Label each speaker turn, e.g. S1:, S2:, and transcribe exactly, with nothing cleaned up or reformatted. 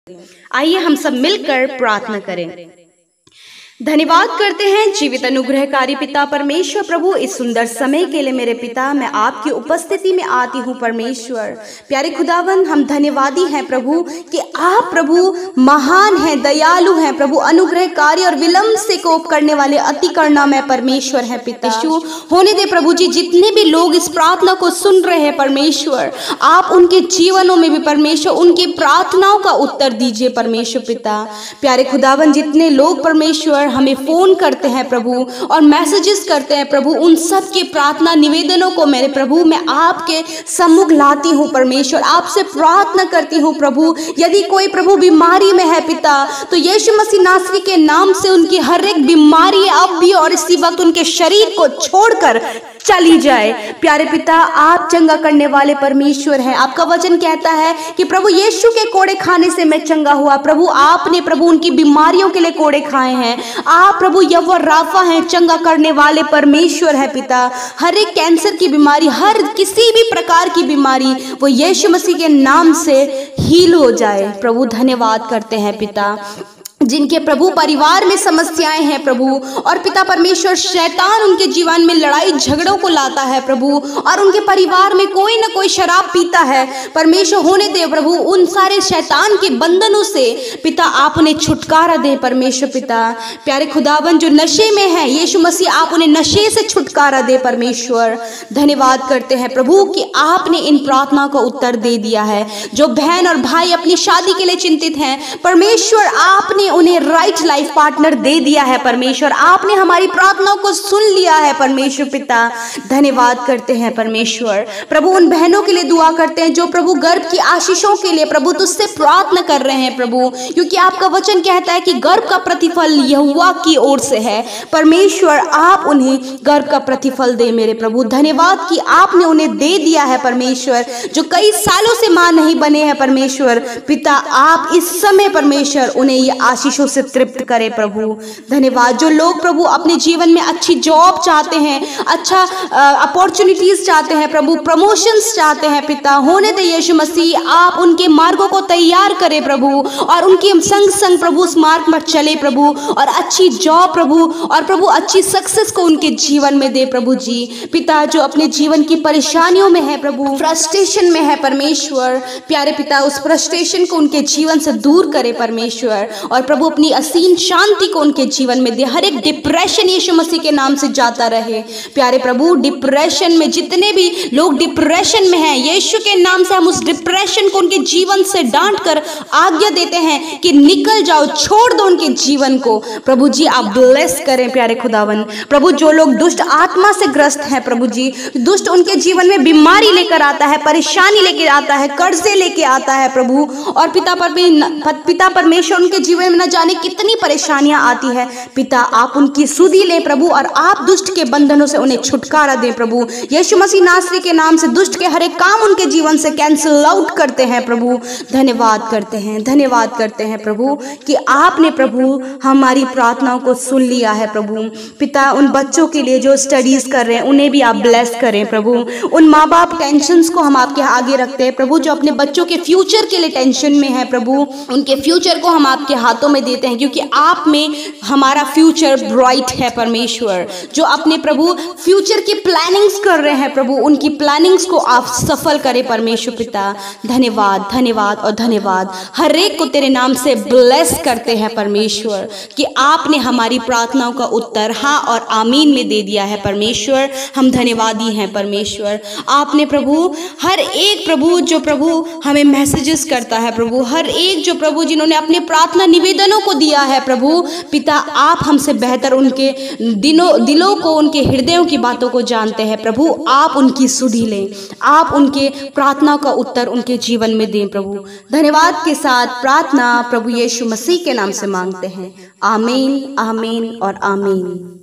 S1: आइए हम सब मिलकर प्रार्थना करें। धन्यवाद करते हैं जीवित अनुग्रहकारी पिता परमेश्वर प्रभु, इस सुंदर समय के लिए मेरे पिता मैं आपकी उपस्थिति में आती हूँ परमेश्वर। प्यारे खुदावन, हम धन्यवादी हैं प्रभु कि आप प्रभु महान हैं, दयालु हैं प्रभु, अनुग्रहकारी और विलंब से कोप करने वाले अति करुणामय परमेश्वर हैं पिता। होने दे प्रभु जी, जितने भी लोग इस प्रार्थना को सुन रहे हैं परमेश्वर, आप उनके जीवनों में भी परमेश्वर उनकी प्रार्थनाओं का उत्तर दीजिए परमेश्वर पिता। प्यारे खुदावन, जितने लोग परमेश्वर हमें फोन करते हैं प्रभु और मैसेजेस करते हैं प्रभु, उन सब के प्रार्थना निवेदनों को मेरे प्रभु मैं आपके सम्मुख लाती हूँ परमेश्वर। आपसे प्रार्थना करती हूँ प्रभु, यदि कोई प्रभु बीमारी में है पिता, तो यीशु मसीह नासरी के नाम से उनकी हर एक बीमारी अब भी और इसी वक्त उनके शरीर को छोड़कर चली जाए। प्यारे पिता, आप चंगा करने वाले परमेश्वर हैं। आपका वचन कहता है कि प्रभु यीशु के कोड़े खाने से मैं चंगा हुआ। प्रभु आपने प्रभु उनकी बीमारियों के लिए कोड़े खाए हैं। आप प्रभु यहोवा राफा हैं, चंगा करने वाले परमेश्वर है पिता। हर एक कैंसर की बीमारी, हर किसी भी प्रकार की बीमारी, वो यीशु मसीह के नाम से हील हो जाए। प्रभु धन्यवाद करते हैं पिता। जिनके प्रभु परिवार में समस्याएं हैं प्रभु, और पिता परमेश्वर शैतान उनके जीवन में लड़ाई झगड़ों को लाता है प्रभु, और उनके परिवार में कोई ना कोई शराब पीता है परमेश्वर, होने दे प्रभु उन सारे शैतान के बंधनों से पिता आप उन्हें छुटकारा दे परमेश्वर पिता। प्यारे खुदावन, जो नशे में है यीशु मसीह, आप उन्हें नशे से छुटकारा दे परमेश्वर। धन्यवाद करते हैं प्रभु कि आपने इन प्रार्थना को उत्तर दे दिया है। जो बहन और भाई अपनी शादी के लिए चिंतित हैं परमेश्वर, आपने उन्हें राइट लाइफ पार्टनर दे दिया है परमेश्वर। आपने हमारी प्रार्थनाओं को सुन लिया है परमेश्वर पिता। धन्यवाद करते हैं परमेश्वर। प्रभु उन बहनों के लिए दुआ करते हैं जो प्रभु गर्भ की आशीषों के लिए प्रभु तुझसे प्रार्थना कर रहे हैं प्रभु, क्योंकि आपका वचन कहता है कि गर्भ का प्रतिफल यहोवा की ओर से है परमेश्वर। आप उन्हें गर्भ का प्रतिफल दे मेरे प्रभु। धन्यवाद कि आपने उन्हें दे दिया है परमेश्वर, जो कई सालों से मां नहीं बने हैं परमेश्वर पिता। आप इस समय परमेश्वर उन्हें ये आशीषों से तृप्त करे प्रभु। धन्यवाद। जो लोग प्रभु अपने जीवन में अच्छी जॉब चाहते हैं, अच्छा अपॉर्चुनिटीज चाहते हैं प्रभु, प्रमोशंस चाहते हैं पिता, होने दे यीशु मसीह आप उनके मार्गों को तैयार करें प्रभु, और उनके संग संग प्रभु उस मार्ग पर चले प्रभु, और अच्छी जॉब प्रभु, और प्रभु अच्छी सक्सेस को उनके जीवन में दे प्रभु जी। पिता जो अपने जीवन की परेशानियों में है प्रभु, फ्रस्ट्रेशन में है परमेश्वर, प्यारे पिता उस फ्रस्ट्रेशन को उनके जीवन से दूर करे परमेश्वर, और प्रभु अपनी असीम शांति को उनके जीवन में दे। हर एक डिप्रेशन यीशु मसीह के नाम से जाता रहे प्यारे प्रभु। डिप्रेशन में जितने भी लोग डिप्रेशन में हैं, यीशु के नाम से हम उस डिप्रेशन को उनके जीवन से डांट कर आज्ञा देते हैं कि निकल जाओ, छोड़ दो उनके जीवन को प्रभु जी। आप ब्लेस करें प्यारे खुदावन। प्रभु जो लोग दुष्ट आत्मा से ग्रस्त हैं प्रभु जी, दुष्ट उनके जीवन में बीमारी लेकर आता है, परेशानी लेकर आता है, कर्जे लेके आता है प्रभु, और पिता पर पिता परमेश्वर उनके जीवन में न जाने कितनी परेशानियां आती है पिता। आप उनकी सुधि लें प्रभु, और आप दुष्ट के बंधनों से उन्हें छुटकारा दें प्रभु। यीशु मसीह नासरी के नाम से दुष्ट के हर एक काम उनके जीवन से कैंसिल आउट करते हैं प्रभु। धन्यवाद करते हैं, धन्यवाद करते हैं प्रभु कि आपने प्रभु हमारी प्रार्थनाओं को सुन लिया है प्रभु पिता। उन बच्चों के लिए जो स्टडीज कर रहे हैं उन्हें भी आप ब्लेस करें प्रभु। उन माँ बाप टेंशंस को हम आपके आगे रखते हैं प्रभु, जो अपने बच्चों के फ्यूचर के लिए टेंशन में है प्रभु, उनके फ्यूचर को हम आपके हाथों में देते हैं, क्योंकि आप में हमारा फ्यूचर ब्राइट है परमेश्वर। जो अपने प्रभु फ्यूचर की प्लानिंग्स कर रहे हैं प्रभु, उनकी प्लानिंग्स को आप सफल करें परमेश्वर पिता। धन्यवाद, धन्यवाद और धन्यवाद। हर एक को तेरे नाम से ब्लेस करते हैं परमेश्वर कि आपने हमारी प्रार्थनाओं का उत्तर हाँ और आमीन में दे दिया है परमेश्वर। हम धन्यवादी हैं परमेश्वर। आपने प्रभु हर एक प्रभु जो प्रभु हमें मैसेजेस करता है प्रभु, हर एक जो प्रभु जिन्होंने अपने प्रार्थना निवेदनों को दिया है प्रभु पिता, आप हमसे बेहतर उनके दिनों दिलों को, उनके हृदयों की बातों को जानते हैं प्रभु। आप उनकी सुधि लें, आप उनके प्रार्थना का उत्तर उनके जीवन में दें प्रभु। धन्यवाद के साथ प्रार्थना प्रभु यीशु मसीह के नाम से मांगते हैं। आमीन, आमीन और आमीन।